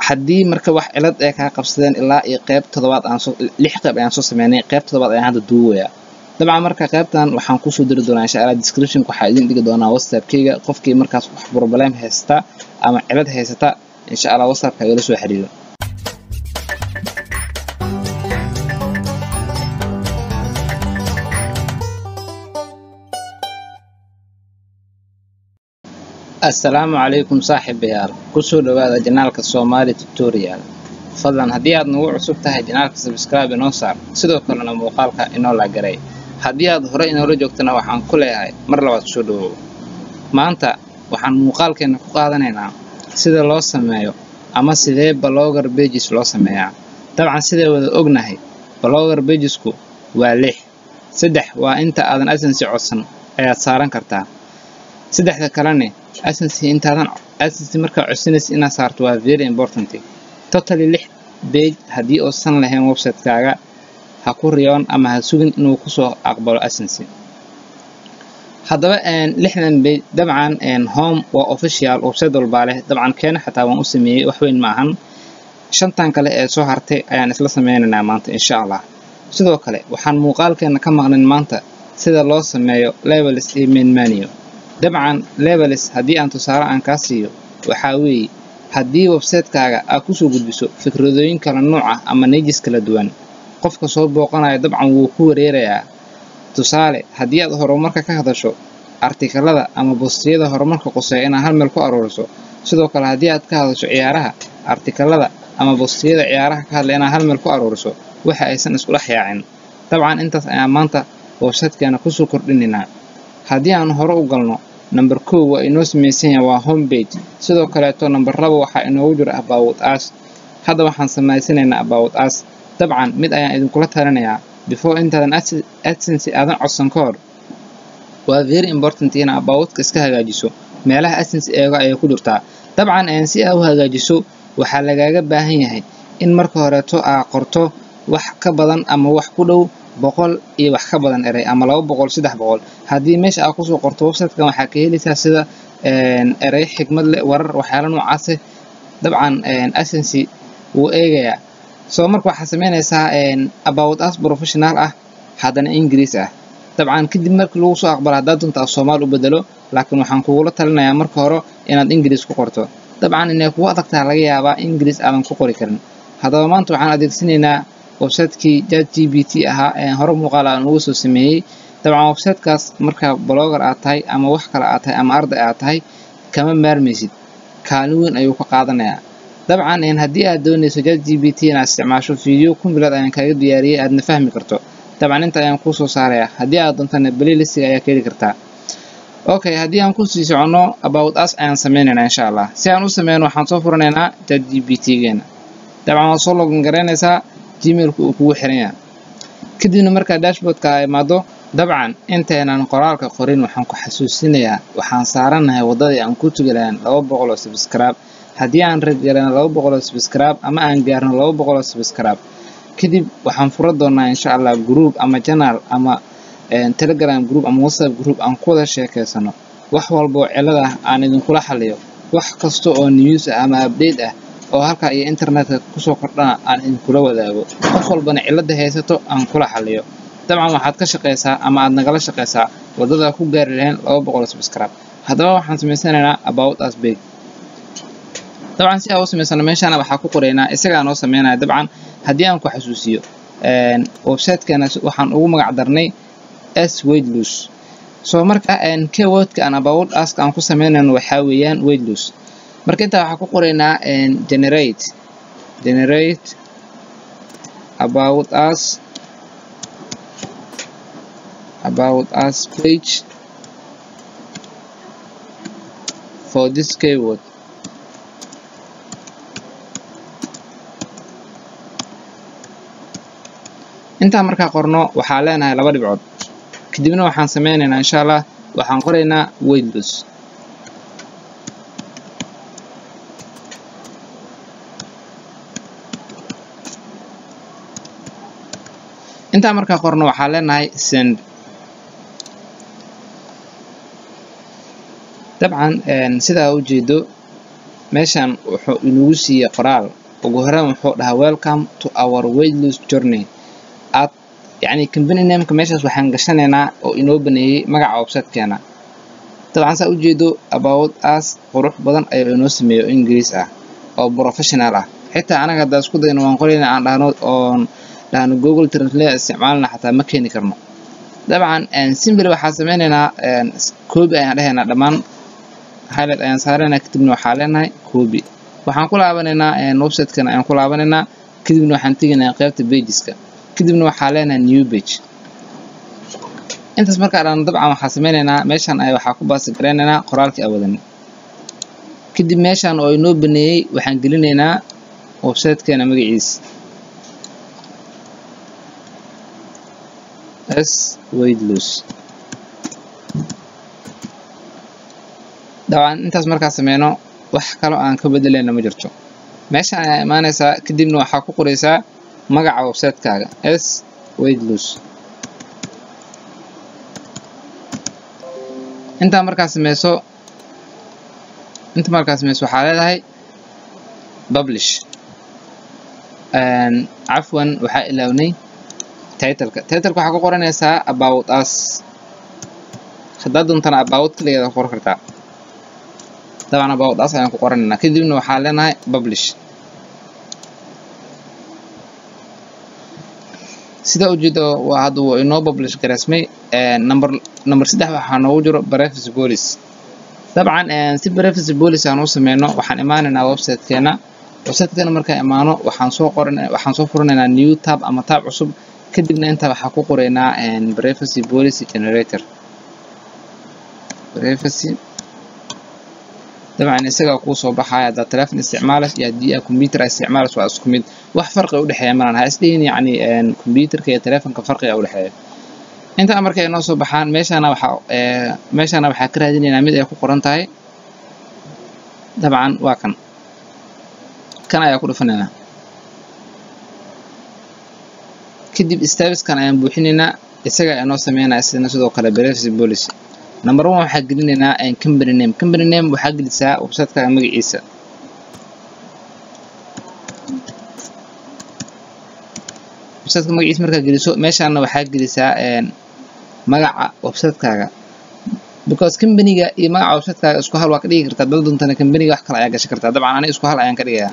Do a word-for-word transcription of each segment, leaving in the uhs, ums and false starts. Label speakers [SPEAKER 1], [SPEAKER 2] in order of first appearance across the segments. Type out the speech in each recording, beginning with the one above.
[SPEAKER 1] haddii marka wax cilad ay ka qabsadeen ilaa iyo qayb toddobaad aan soo lix qayb ayaan soo sameynay qayb toddobaad ayaan hadda duubaya dabcan marka qaybtan waxaan ku soo diri doonaa insha Allah description ku waxaa idin dhigi doonaa WhatsApp-kayga qofkii markaas wax problem haysta ama cilad haysta insha Allah WhatsApp-ka ila soo xiriiro السلام عليكم صاحبيال كسو دواada janaalka Somali tutorial fadlan hadii aad nagu cusub tahay janaalka subscribe inoo saar sidoo kalena muuqaalka inoo la garay hadii aad hore inoo la joogtana waxaan ku leeyahay mar labaad soo dhawow maanta waxaan muuqaalkeena ku qaadanaynaa sida loo sameeyo ama sidee blogger pages loo sameeyaa dabcan sidee wada ognahay blogger pagesku waa lix saddex waa inta aadan asensi codsan ayaad saaran kartaa saddexda kalena asensi intaadan asensi marka codsanaysa inaad saarto waa very important totally lix page hadii oo san lahayn website-kaaga ha ku riyoon ama ha sugin inuu ku soo aqbalo asensi haddaba een lixdan page dabcan een home waa official website walba leh dabcan keena xataa waan u sameeyay wax weyn ma ahan shantan kale ee soo hartay ayaan isla sameynaynaa maanta insha Allah sidoo kale waxaan muuqaalkeena ka maqnaan maanta sida loo sameeyo labels email menu dabcan labels hadii aan tusaale aan ka siiyo waxa weey hadii website-kaaga aad ku soo gudbiso fikradooyin kala nooc ah ama niches kala duwan qofka soo booqanayo dabcan wuu ku wareerayaa tusaale hadii aad horumarka ka hadasho artikelada ama postiyada horumarka qoseeya inaad hal meel ku aruuriso sidoo kale hadii aad ka hadasho ciyaaraha artikelada ama postiyada ciyaaraha ka hadla inaad hal meel ku aruuriso waxa aysan isku dhex yaacin dabcan intaas ayaa maanta website-keena ku soo kordhinayna hadii aan hore u galno number two waa inoo sameeysan waa home page sidoo kale to number laba waxa inoo jira about us hadda waxaan sameeysanayna about us dabcan mid ayaan idin kula talinayaa before intaadan AdSense aadan codsan ka hor waa very important in about iska hagaajiso meelaha AdSense eega ay ku jirtaa dabcan aan si aad u hagaajiso waxa lagaaga baahan yahay in marka hore to aa qorto wax ka badan ama wax ku dhow boqol iyo wax ka badan eray ama laba boqol saddex boqol hadii meesha aad ku soo qorto website-ka waxa ka helaysaa sida een eray xigmad leh warar waxyaalo noocaas ah dabcan een AdSense uu eegaya soo marka waxa sameynaysaa een about us professional ah hadana English ah dabcan kadib marka lagu soo aqbalo hadaad doonto Soomaali u bedelo laakiin waxaan kugu talinayaa marka hore inaad English ku qorto dabcan inay kugu adagtaa laga yaabaa English aan ku qori karin hadaba maanta waxaan adeegsanaynaa website-kii ChatGPT ahaa ee hore muuqaal aan ugu soo sameeyay dabcan website-kaas marka blogger aad tahay ama wax kale aad tahay ama arday aad tahay kama maarmaysid kaalin weyn ayuu ka qaadanayaa dabcan in hadii aad doonayso ChatGPT inaad isticmaasho video kumbilad ayaan kaaga diyaariyay aadna fahmi karto dabcan inta ayaan ku soo saarayaa hadii aad doontana playlist ayaa ka heli kartaa okay hadii aan ku sii socono about us ayaan sameynaynaa insha Allah si aan u sameeyno waxaan soo furanaynaa ChatGPT-geena dabcan waan soo login garaynaysaa Gmail-ku uu kugu xiran yahay kadibna marka dashboard-ka ay maado dabcan inteenan qoraalka qorin waxaan ku xasuusinayaa waxaan saaranahay wadadii aan ku tugalaan laba boqol oo subscribe hadii aan rajaynaa laba boqol oo subscribe ama aan gaarno laba boqol oo subscribe kadib waxaan furo doonaa insha Allah group ama channel ama Telegram group ama WhatsApp group aan ku wada sheekeysano wax walba oo cilad ah aan idin kula xaliyo wax kasto oo news ama update ah oo halka iyo internetka ku soo kordhana aan idin kula wadaago qof walbana cilada haysato aan kula xaliyo dabcan waxaad ka shaqeysaa ama aad nagala shaqeysaa wadada ku gaari lahayn laba boqol subscribe hadaba waxaan sameysanaynaa about us page dabcan si aad u sameysano meeshana waxa ku qoraynaa isaga noo sameynaa dabcan hadii aan ku xasuusiyo een website-kana waxaan ugu magac darnay s weight loss soo marka een keyword-ka aan about us aan ku sameynayno waxa weeyaan weight loss marka inta waxa ku qoraynaa een generate generate about us about us page for this keyword inta marka qorno waxa leenahay laba dhibcood kadibna waxaan sameynaynaa insha Allah waxaan qoraynaa weight loss inta marka qorno waxa leenahay send dabcan een sida u jeedo meeshan wuxuu inoogu siiyay qoraal ugu horreyn wuxuu dhahaa welcome to our weight loss journey at يعني company name ka meeshaas waxaan gashanaynaa oo inoo baneeyay magaca website-keena dabcan saa u jeedo about us qurux badan ayuu inoo sameeyo Ingiriis ah oo professional ah xitaa anaga hadda isku dayno waan qoraynaa aan dhahno oon dhahno Google Translate isticmaalna xataa ma keeni karno dabcan aan simple waxaan sameynaynaa copy ayaan dhahaynaa dhammaan highlight ayaan saaraynaa kadibna waxaan leenahay copy waxaan ku laabanaynaa website-keena ayaan ku laabanaynaa kadibna waxaan tegaynaa qaybta pages-ka kadibna waxaan leenahay new page intaas markaa dhan dabcan waxaan sameynaynaa meeshan ay waxaa ku baasi gareynaynaa qoraalkii awadan kadib meeshan oo inoo baneeyay waxaan gelinaynaa website-keena magaciisa s weight loss dabcan intaas markaa sameyno wax kale aan ka bedelayna ma jirto meeshan ayaa imaanaysaa kadibna waxaa ku qoraysaa magaca website-kaaga s weight loss inta markaa sameyso inta markaa sameyso waxaa leedahay publish and afwan waxaa ilaawnay title-ka title-ka waxaa ku qoranaysaa about us haddaad doontana about kaligeeda ku qoran kartaa dabcan about us ayaan ku qoranaynaa kadibna waxaa leenahay publish sida ujeedo waa hadda uu inoo publish gareysmay number number saddex waxaa noogu jiro privacy policy dabcan si privacy policy aan u sameyno waxaan imaanaynaa website-keena website-keena markaan imaano waxaan soo qoranaynaa waxaan soo furanaynaa new tab ama tab cusub kadibna inta waxaa ku qoraynaa privacy policy generator privacy dabcan isaga ku soo baxaya hadda telefoon isticmaalas iyo haddii aad computer isticmaalas waa isku mid wax farqi u dhaxeeya ma laha isdhiin yani computerka iyo telefoonka farqiga u dhaxeeya inta markay inoo soo baxaan meeshana waxa ee meeshana waxa ka raadinaynaa mid ay ku qoran tahay dabcan waa kan kan ayaa ku dhufanaynaa kadib steps-kan ayaan buuxinaynaa isaga ayaa noo sameeynaa sidoo sidoo kale privacy policy number one waxaa gelinaynaa company name company name waxaa gelisaa website-kaaga magaciisa website-ka magaciisa markaa geliso meeshaana waxaa gelisaa magaca website-kaaga because company-ga iyo magaca website-kaaga isku hal waa ka dhigi kartaa dad doontana company-ga wax kale ayaa gashan kartaa dabcan aniga isku hal ayaan ka dhigayaa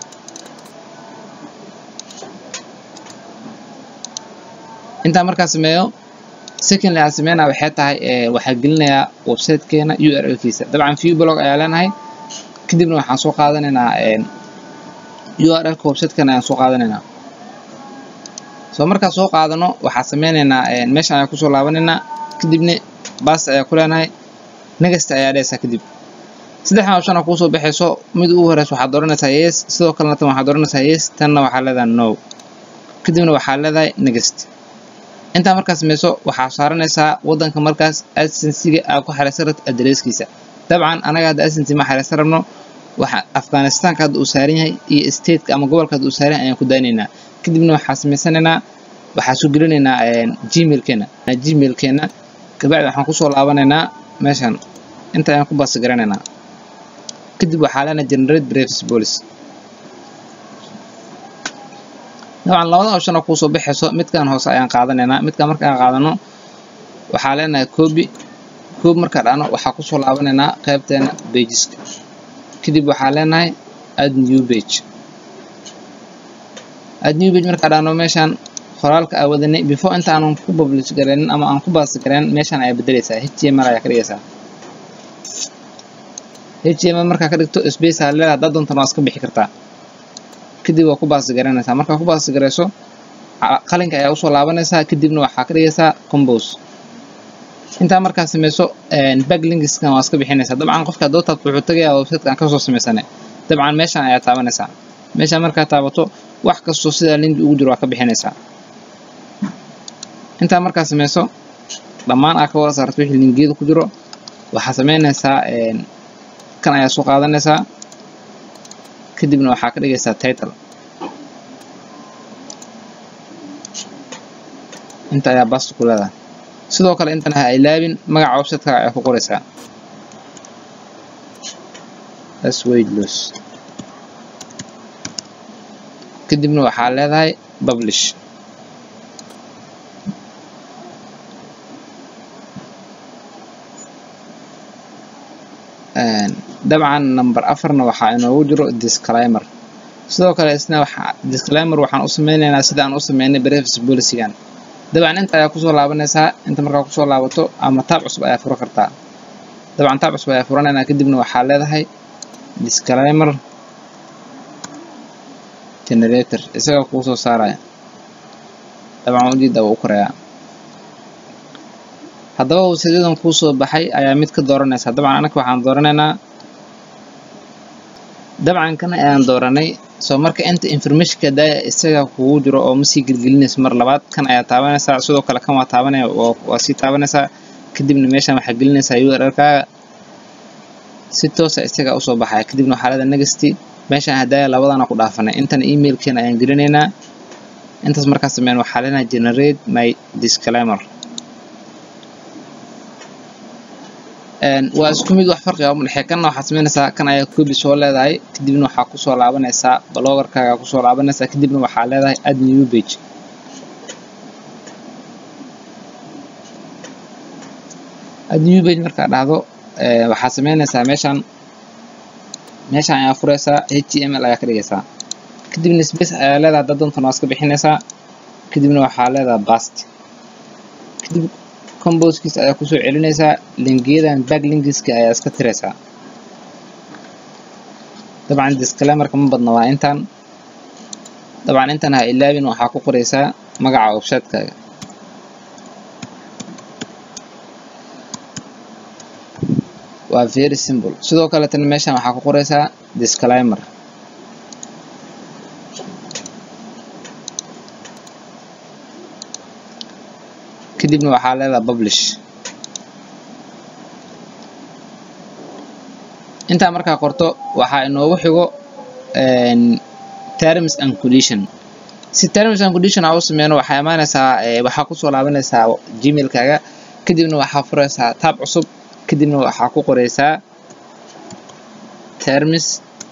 [SPEAKER 1] inta markaa sameeyo secondly aan sameynaa waxay tahay waxaa gelinayaa website-keena U R L-kiisa dabcan view blog ayaa leenahay kadibna waxaan soo qaadanaynaa U R L-ka website-keena ayaan soo qaadanaynaa soo markaa soo qaadano waxaa sameynaynaa meeshan ayaan kusoo laabanaynaa kadibna bas ayaa ku leenahay next ayaa dhaysaa kadib saddex option ku soo baxayso mid ugu horeysa waxaad dooranaysaa yes sidoo kalena tan waxaad dooranaysaa yes tanna waxaa leedahay no kadibna waxaa leedahay next inta markaas sameyso waxaa saaranaysaa wadanka markaas agency-ga aad ku xariirsan rabto address-kiisa dabcan anaga hadda agency ma xariirsan rabno waxa Afghanistan-ka hadda uu saaran yahay iyo state-ka ama gobolka hadda uu saaran ayaan ku daynaynaa kadibna waxaa sameysanaynaa waxaa soo gelinaynaa gmail-keena gmail-keena kabacdi waxaan ku soo laabanaynaa meeshan inta ayaan ku baas garanaynaa kadib waxaa leenahay generate privacy policy dabcan labada option ku soo baxayso midkan hoose ayaan qaadanaynaa midkan marka aan qaadano waxaa leenahay copy copy marka dhano waxaa ku soo laabanaynaa qaybteena pages-ka kadib waxaa leenahay add new page add new page marka dhano meeshan qoraalka aan wadanay before inta aan ku publish gareynin ama aan ku baas gareyn meeshan ay bedelaysaa H T M L ayaa ka dhigaysaa H T M L marka ka dhigto space aad leedahay dad doontan waa iska bixi kartaa kadib waa ku baas gareynaysaa marka ku baas gareyso qalinka ayaa u soo laabanaysaa kadibna waxaa ka dhigaysaa compose inta marka sameyso backlinks-kan waa iska bixinaysaa dabcan qofka doonta wuxuu tagayaa website-kan ka soo sameysanay dabcan meeshan ayaa taabanaysaa meeshan marka taabato wax kasto sida link ugu jiro waa ka bixinaysaa inta marka sameyso dhamaan aa ka wada saarto wixii linkgeeda ku jiro waxaa sameynaysaa kan ayaa soo qaadanaysaa kadibna waxaa ka dhigaysaa title inta ayaa bas ku leedahay sidoo kale intana ha ilaabin magaca website-ka ayaa ku qoraysaa as weight loss kadibna waxaa leedahay publish. dabcan number afarna waxaa inoogu jiro disclaimer. sidoo kale isna waxa disclaimer waxaan u sameynaynaa sida aan u sameynay privacy policy-gan. dabcan inta ayaa kusoo laabanaysaa, inta markaa kusoo laabato ama tab cusub ayaa furo kartaa. dabcan tab cusub ayaa furanaynaa, kadibna waxaa leedahay disclaimer generator isaga kuu soo saaraya. dabcan ujeeda wuu u korayaa. haddaba website-yadan kuu soo baxay ayaa mid ka dooranaysaa. dabcan anaka waxaan dooranaynaa dabcan kan ayaan dooranay. soo marka inta informationka daya isaga kugu jiro oo ma sii gelgelinayso mar labaad, kan ayaa taabanaysaa. sidoo kale kan waa taabanaya oo waa sii taabanaysaa, kadibna meeshan waxaa gelinaysaa U R L-kaaga si toos ah isaga u soo baxaya. kadibna waxaa leedahay next. meeshan hadaya labadana ku dhaafanay, intan email-keena ayaan gelinaynaa. intaas markaas sameyn waxaa leenahay generate my disclaimer. waa isku mid wax farqi ah uma dhexeeya. kanna waxaad sameynaysaa kan ayaa copy soo leedahay, kadibna waxaa kusoo laabanaysaa blogger-kaaga kusoo laabanaysaa, kadibna waxaa leedahay add new page. add new page markaa dhahdo waxaad sameynaysaa meeshan meeshan ayaa furaysaa H T M L ayaa ka dhigaysaa, kadibna space ayaa leedahay dad doontan waa iska bixinaysaa, kadibna waxaa leedahay bast. kadib composekiisa ayaa kusoo celinaysaa, linkiyadan backlinkiska ayaa iska tiraysaa. dabcan disclaimer-ka ma badna waa intan. dabcan intan ha ilaabin, waxaa ku qoraysaa magaca website-kaaga. waa very simple. sidoo kale tan meeshan waxaa ku qoraysaa disclaimer. kadibna waxaa leedahay publish. intaa markaa qorto waxaa inoogu xigo terms and condition. si terms and condition aa u sameyno waxaa imaanaysaa waxaa kusoo laabanaysaa gmail-kaaga, kadibna waxaa furaysaa tab cusub, kadibna waxaa ku qoraysaa terms.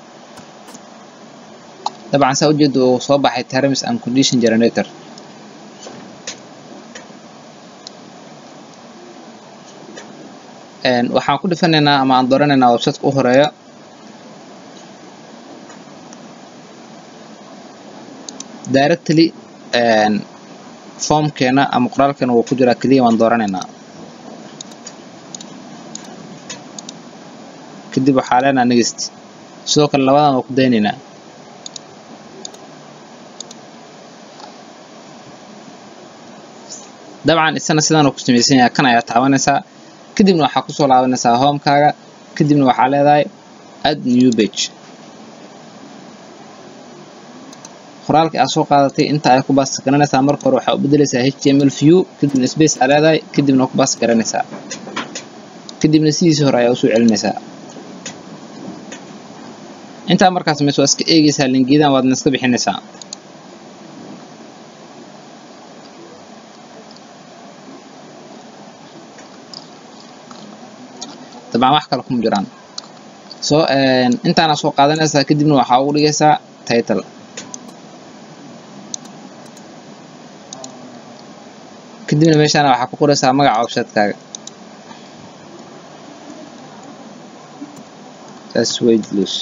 [SPEAKER 1] dabcan saa ujeeda uu soo baxay terms and condition generator. waxaan ku dhifanaynaa ama aan dooranaynaa website-ka u horeeya. directly formkeena ama qoraalkeena wuu ku jiraa, kaliya waan dooranaynaa. kadib waxaa leenahay next. sidoo kale labadan waa ku daynaynaa. dabcan isana sidaan uu ku samaysan yahay, kan ayaa taabanaysaa, kadibna waxaa kusoo laabanaysaa home-kaaga, kadibna waxaa leedahay add new page. qoraalka aad soo qaadatay inta ay ku baas garanaysaa. marka hore waxaa u bedelaysaa H T M L view, kadibna space aad leedahay, kadibna ku baas garanaysaa, kadibna sidiisii hore ayaa usoo celinaysaa. intaa markaas meesha waa iska eegaysaa linkiyadan waadna iska bixinaysaa. dabcan wax kale kuma jiraan. soo intaana soo qaadanaysaa, kadibna waxaa ugu dhigaysaa title. kadibna meeshaana waxaa ku qoraysaa magaca website-kaaga. that's weight loss.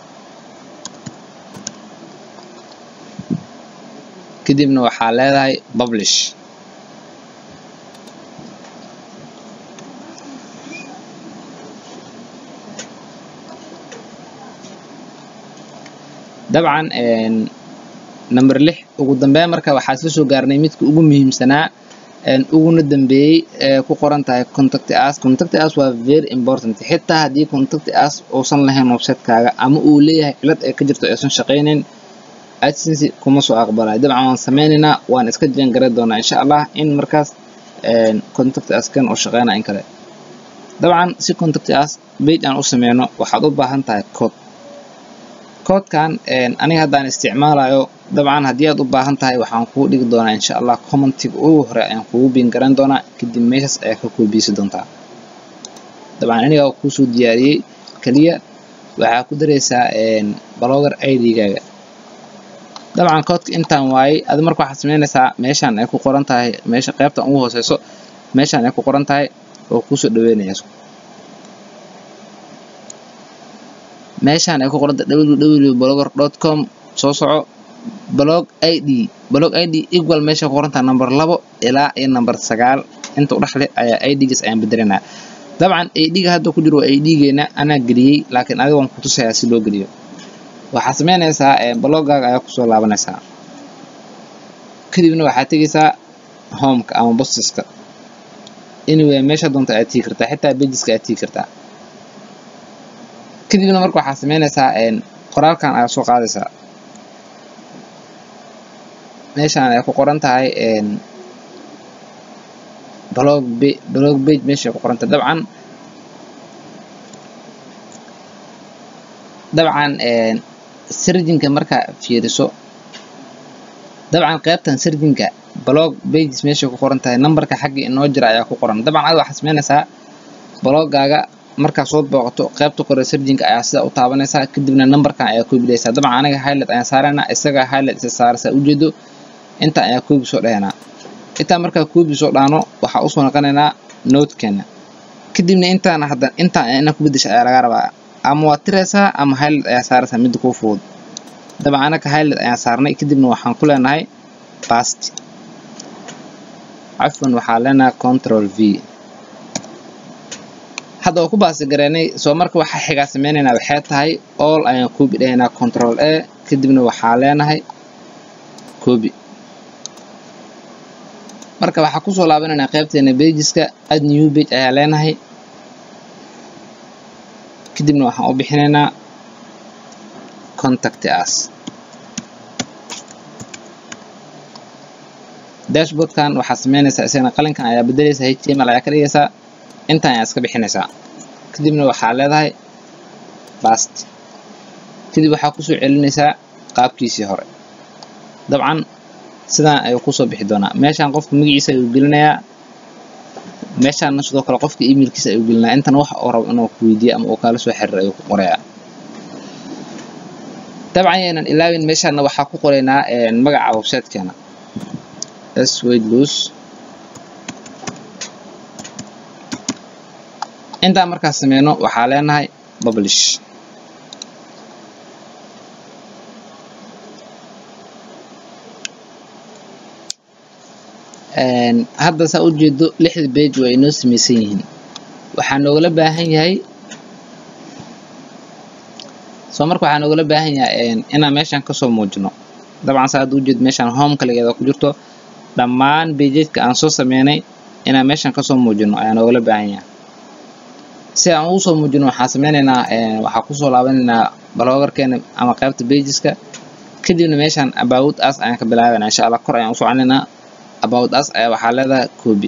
[SPEAKER 1] kadibna waxaa leedahay publish. dabcan number lix ugu dambeyn marka waxaa isla soo gaarnay midka ugu muhiimsanaa uguna dambeeyay ee ku qoran tahay contact us. contact us waa very important. xitaa haddii contact us uusan lahayn website-kaaga ama uu leeyahay cilad ay ka jirto aysan shaqaynayn, AdSense kuma soo aqbalay. dabcan waan sameynaynaa, waan iska jangaray doonaa insha Allah in markaas contact us kan oo shaqeynaa in kale. dabcan si contact us page aan u sameyno waxaad u baahan tahay code. code-kan aniga haddaan isticmaalayo, dabcan haddii aad u baahan tahay waxaan kuu dhigi doonaa insha Allah commentiga ugu hore ayaan kugu biin garan doonaa, kadib meeshaas ayaa ka koobiyeysan doontaa. dabcan aniga oo kusoo diyaariyey, kaliya waxaa ku daraysaa blogger I D-gaaga. dabcan koodka intaan waayay adi marka waxaad samaynaysaa meeshaan ay ku qoran tahay meesha qaybta ugu hooseyso meeshaan ay ku qoran tahay oo ku soo dhaweynayso meeshaan ay ku qoran tahay w w w dot blogger dot com soo soco blog id blog id equal meesha ku qoran tahay number labo ilaa iyo number sagaal inta u dhaxlay ayaa id-giis ayaan bedelinaa dabcan id-ga hadda ku jiro waa id-geena anaa geliyey laakiin adiga waan ku tusayaa si loo geliyo waxaad samaynaysaa bloggaaga ayaa kusoo laabanaysaa kadibna waxaad tegaysaa homeka ama bostiska anyway meesha doonta aad tigi kartaa xitaa pageska aad tigi kartaa kadibna marka waxaad samaynaysaa qoraalkan ayaa soo qaadaysaa meeshaan ay ku qoran tahay blog blog page meesha ku qoran tahay dabcan dabcan sirjinka marka fiiriso dabcan qaybtan sirjinka blog pages meesha ku qoran tahay numberka xagga inoo jira ayaa ku qoran dabcan aad waxaad samaynaysaa bloggaaga markaa soo booqato qaybta kore sirjinka ayaa sida u taabanaysaa kadibna numberkan ayaa koobilaysaa dabcan aniga highlight ayaan saaraynaa isaga highlight isa saaraysaa ujeedo inta ayaa koobi soo dhahanaa intaa markaa koobi soo dhaano waxaa usoo noqonaynaa notekeena kadibna intaan hadda intaan inaan ku bedesha ayaa laga rabaa ama waad tiraysaa ama highlight ayaa saaraysaa midda kuu fudud dabcan anaka highlight ayaan saarnay kadibna waxaan ku leenahay past cafwan waxaa leenahay control v hadda waa ku baasi gareynay soo marka waxaa xigaa sameynaynaa waxay tahay all ayaan koobi dhahaynaa control a kadibna waxaa leenahay koobi marka waxaa kusoo laabanaynaa qaybteena pageska add new page ayaa leenahay kadibna waxaan u bixinaynaa contact us dashboardkan waxaad samaynaysaa isagana qalinkan ayaa bedelaysaa h t m l ayaa ka dhigaysaa intaan ayaa iska bixinaysaa kadibna waxaa leedahay past kadib waxaa kusoo celinaysaa qaabkiisii hore dabcan sidaan ayuu kusoo bixi doonaa meeshaan qofka magaciisa ayuu gelinayaa meeshaana sidoo kale qofka emailkiisa ayuu gelinayaa intana wax uu rabo inuu ku weydiiyo ama uu kala soo xiriiro ayuu ku qorayaa dabcan yeenan ilaawin meeshaana waxaa ku qoraynaa magaca website-keena s weight loss intaan markaas sameyno waxaa leenahay publish hadda saa u jeedo lixda page waa inoo samaysan yihiin waxaa noogala baahan yahay soo marka waxaa noogala baahan yahay inaan meeshaan kasoo muujino dabcan saa hadda u jeedo meeshaan home kaligeeda ku jirto dhammaan pageska aan soo sameynay inaan meeshaan kasoo muujino ayaa noogala baahan yahay si aan ugu soo muujino waxaan sameynaynaa waxaa kusoo laabanaynaa bloggerkeena ama qaybta pageska kadibna meeshaan about us ayaan ka bilaabanaa insha allah kor ayaan u soconaynaa about us ayaa waxaa leedahay copy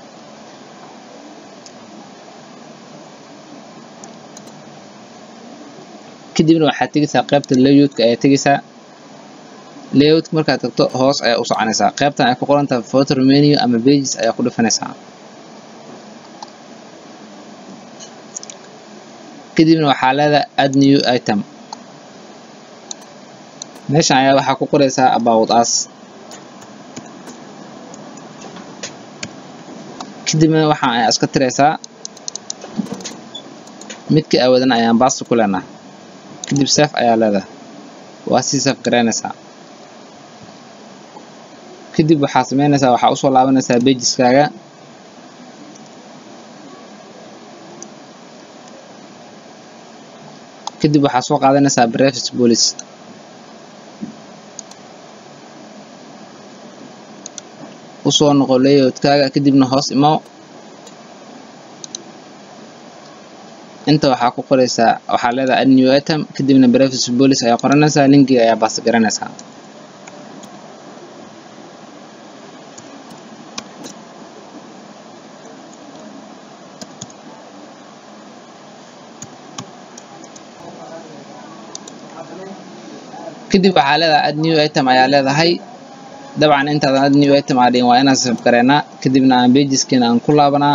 [SPEAKER 1] kadibna waxaad tegaysaa qaybta layoutka ayaa tegaysaa layoutka markaad tagto hoos ayaa u soconaysaa qaybtan ay ku qoran tahay photo menu ama pages ayaa ku dhufanaysaa kadibna waxaa leedahay add new item meeshan ayaa waxaa ku qoraysaa about us kadibna waxaan ayaa iska tiraysaa midka awadan ayaan baasta ku leenahay kadib save ayaa leedahay waa sii save garaynaysaa kadib waxaa sameynaysaa waxaa usoo laabanaysaa pageskaaga kadib waxaa soo qaadanaysaa prefix police usoo noqo layoutkaaga kadibna hoos imo inta waxaa ku qoraysaa waxaa leedahay add new item kadibna prefix police ayaa qoranaysaa linkiga ayaa baasta garanaysaa kadib waxaa leedahay add new item ayaa leedahay dabcan intaadan add new item aadhin waa inaan save gareynaa kadibna aan pageskeena aan ku laabanaa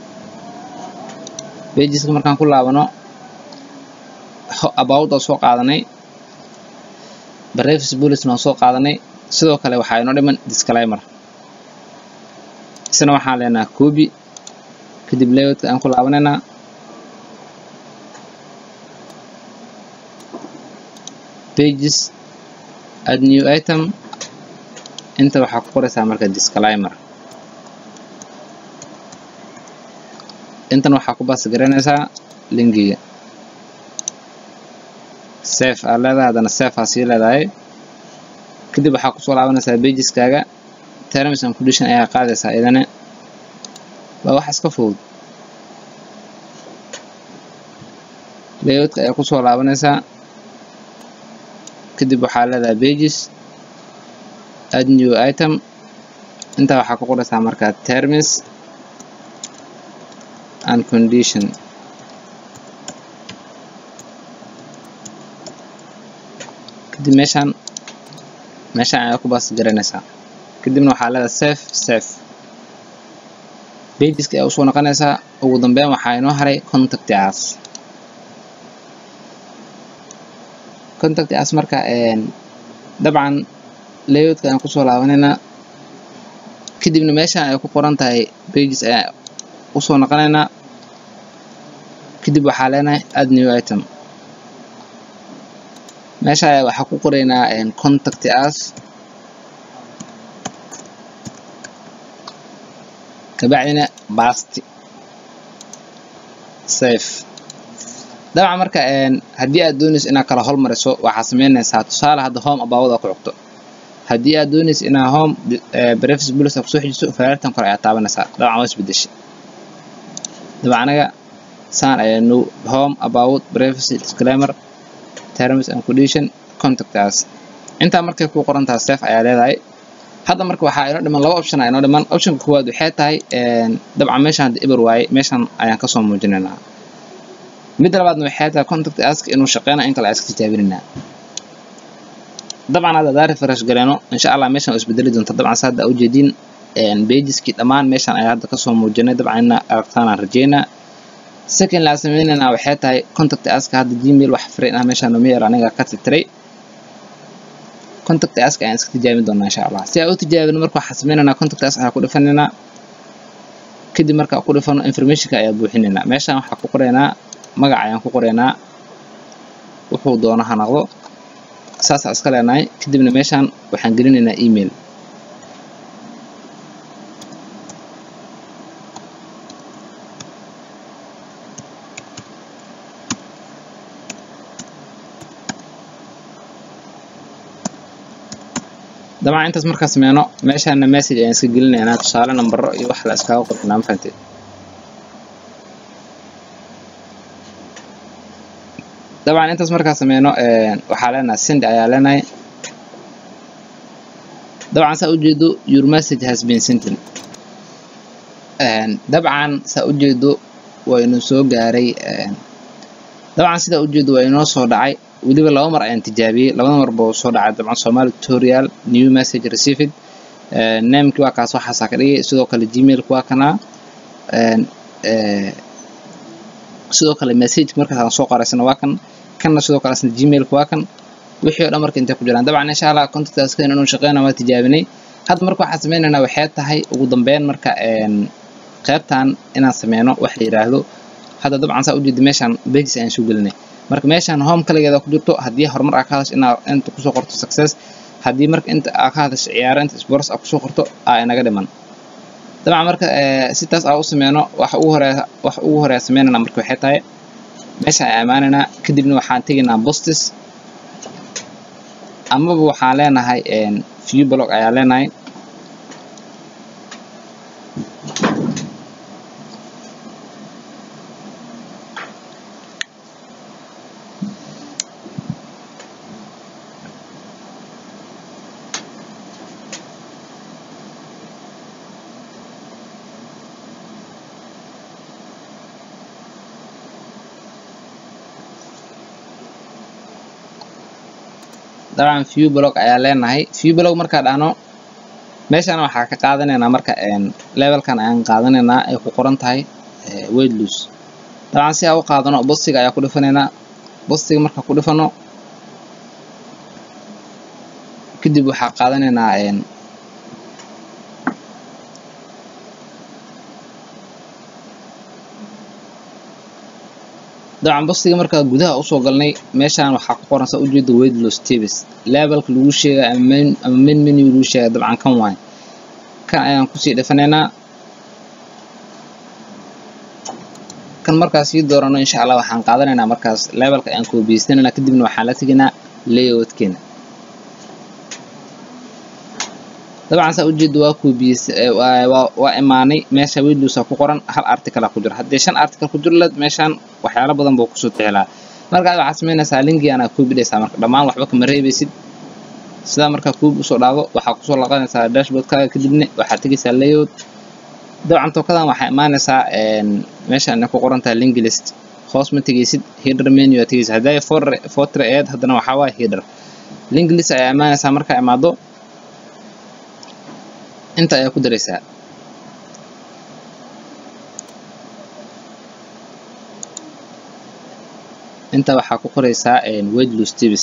[SPEAKER 1] pageska markaan ku laabano about oo soo qaadanay preface bullet noo soo qaadanay sidoo kale waxa inoo dhiman disclaimer isna waxaan leenahay copy kadib layout aan ku laabanayna pages add new item inta waxa ku qoraysaa marka disclaimer intan waxa ku baas garanaysaa linkiga save aad leedahay hadana save aa sii leedahay kadib waxaa kusoo laabanaysaa pages-kaaga terms and condition ayaa qaadaysaa idana waa wax iska fudud layout-ka ayaa kusoo laabanaysaa kadib waxaa leedahay pages add new item inta waxaa ku qoraysaa marka terms and condition kadib meeshaan meeshaan ayaa ku baas garanaysaa kadibna waxaa leedahay save save pageska ayaa usoo noqonaysaa ugu dambeyn waxaa inoo haray contact us contact us marka dabcan layout-ka aan kusoo laabanaynaa kadibna meeshaan ay ku qoran tahay pages ayaa usoo noqonaynaa kadib waxaa leenahay add new item meesha ayaa waxaa ku qoraynaa contact us kabacdina basti save dabcan marka haddii aad doonayso inaad kala hormariso waxaa sameynaysaa tusaale hadda home about ku xigto haddii aad doonayso inaad home preface bullet ku soo xijiso faa'iidatan kor ayaa taabanaysaa dabcan waa isbedeshay dabcan anaga saan ayanu home about preface disclaimer terms and condition contact us inta markay ku qoran tahay save ayaa leedahay hadda marka waxa inoo dhiman laba option inoo dhiman optionka koowaad waxay tahay dabcan meeshan hadda eber waaye meeshan ayaan ka soo muujinaynaa mid labaadna waxay tahay contact us inuu shaqeynaa in kale iska tijaabinayna dabcan hadda daar refresh gareeno insha Allah meeshan isbedeli doonto dabcan saada u jeedin pageski dhamaan meeshan ayaa hadda ka soo muujinay dabcan ina aragtaan rajeena second la sameynayna waxay tahay contact us ka hadda gmail wax free ah meeshan oo meeyar aniga ka tirtiray contact us ka aan iska tijaabin doonaa insha Allah si aan u tijaabino marka waxa sameynayna contact us ayaa ku dhifanaynaa kadib marka ku dhifano information-ka ayaa buuxinaynaa meeshan waxa ku qoraynaa magac ayaan ku qoraynaa wuxuu doono ha noqdo saas iska leenahay kadibna meeshan waxaan gelinaynaa email dabcan intaas markaa sameeyno meeshaan message ayaan iska gelinaynaa tusaale number iyo wax la iska qornaa ma fahanteen dabcan intaas markaa sameeyno ee waxa leenahay send ayaa leenahay dabcan saa u jeedo your message has been sent een dabcan saa u jeedo waa inuu soo gaaray een dabcan sida u jeedo waa inoo soo dhacay waliba laba mar ayaan tijaabiyay labada mar buu soo dhacay dabcan Somali tutorial new message received ee name-ki waa kaas waxa ka dhigay sidoo kale gmail ku waa kana een ee sidoo kale message marka aan soo qoraysana waa kan kana sidoo kale asna gmail ku waa kan wixii oo dhan marka inta ku jiraan dabcan insha Allah contact us ka inuu shaqeynaa waa tijaabinay hadda marka waxa sameeynaa waxay tahay ugu dambeyn marka een qaybtan inaan sameeyno wax la yiraahdo hadda dabcan saa u jeedo meeshan pages aan soo gelinay marka meeshan home kaligeeda ku jirto hadii horumar aad ka hadash inaad inta ku soo qorto success hadii marka inta aad ka hadash ciyaaranta sports aad ku soo qorto aa inaga dhiman dabcan marka ee sidaas aan u sameeyno wax ugu horeeya wax ugu horeeya sameeynana marka waxay tahay meesha ay amaanana kadibna waxaan taginaa posts ama waxaan leenahay een view blog ayaa leenahay dabcan view blog ayaa leenahay view blog marka dhaano meeshan waxa ka qaadanaynaa marka een levelkan aan qaadanaynaa ay ku qoran tahay weight loss dabcan si aan u qaadano postiga ayaa ku dhifanaynaa postiga marka ku dhifano kadib waxaa qaadanaynaa een dabcan bostiga markaa gudaha u soo galnay meeshaan waxaa ku qoran saa ujeeda weight loss tips levelka lagu sheegay ama main ama main menu lagu sheegay dabcan kan waay kan ayaan kusii dhafanaynaa kan markaas sii doorano insha Allah waxaan qaadanaynaa markaas levelka aan koobiyeysanayna kadibna waxaan la taginaa layoutkeena dabcan saa ujeeda waa koobiyeys waa waa imaanay meesha weight loss ku qoran hal article ku jira haddii shan article ku jiro lad meeshaan waxyaalo badan buu ku soo tixilaa marka waxaad sameynaysaa linki ana koobidaysaa marka dhammaan waxba kama reebaysid sida marka koob u soo dhaado waxaa ku soo laqanaysaa dashboardkaaga kadibna waxaad tagaysaa layout dabcan tokadan waxay imaanaysaa een meeshaan ku qoran tahay link list hoos ma tagaysid header menu aad tagaysaa haday for footer aad hadana waxa waa header link list ay imaanaysaa marka imaado inta ayaa ku daraysaa inta waxaa ku qoraysaa een weight loss tips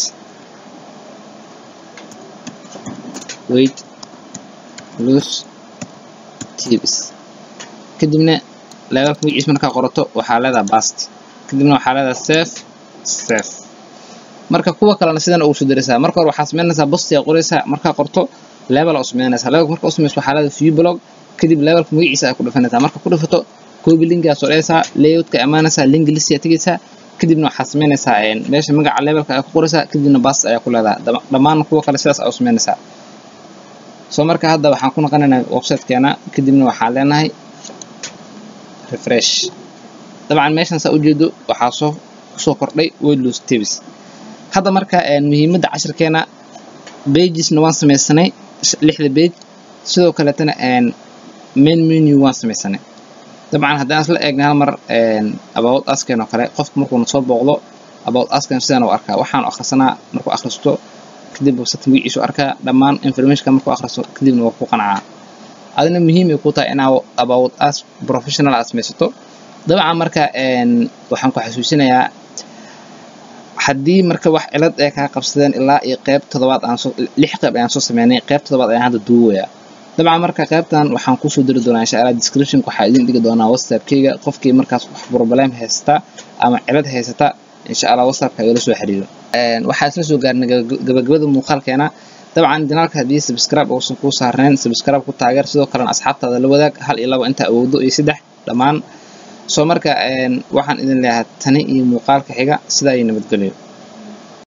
[SPEAKER 1] weight loss tips kadibna levelka magaciisa markaa qorato waxaa leedahay bast kadibna waxaa leedahay save save marka kuwa kalena sidan ugu soo daraysaa marka hore waxaad sameynaysaa bostiga qoraysaa markaa qorto level oo sameynaysaa levelka marka u sameyso waxaa leedahay view blog kadib levelka magaciisa ay ku dhafanaysaa marka ku dhafato copy linkiga soo dhaysaa layoutka imaanaysaa link list aad tagaysaa kadibna waxaad sameynaysaa een meesha magaca levelka ay ku qoraysaa kadibna bast ayaa ku leedahay dhammaan kuwa kale sidaas ay u sameynaysaa soo marka hadda waxaan ku noqonaynaa website-keena kadibna waxaan leenahay refresh dabcan meeshan saa ujeedo waxaa soo soo kordhay weight loss tips hadda marka een muhiimadda casharkeena pagesna waan sameysanay lixda page sidoo kale tana een main menu waan sameysanay dabcan haddaan isla eegna hal mar een about us-keena kale qofka markuu soo booqdo about us-keena sidaan u arkaa waxaan akhrisanaa markuu akhristo kadib website magaciisa arkaa dhammaan information markuu akhristo kadibna waa ku qancaa adina muhiim ay ku tahay inaa about us professional as sameysato dabcan marka een waxaan ku xasuusinayaa haddii marka wax cilad ay ka qabsadeen ilaa iyo qayb toddobaad aan soo lix qayb ayaan soo sameynay qayb toddobaad ayaan hadda duubayaa dabcan marka qaybtan waxaan ku soo diri doonaa insha Allah description waxaa idin dhigi doonaa WhatsApp-kayga qofkii markaas wax problem haysta ama cilad haysta insha Allah WhatsApp-ka ila soo xiriiro een waxa isla soo gaarnay gabagabada muuqaalkeena dabcan janaalka hadii subscribe oo ku saarneen subscribe ku taageer sidoo kale asxaabtaada la wadaag hal iyo labo inta awoodo iyo saddex dhammaan soo marka een waxaan idin leeyahay tani iyo muuqaalka xiga sida ay nabadgelyo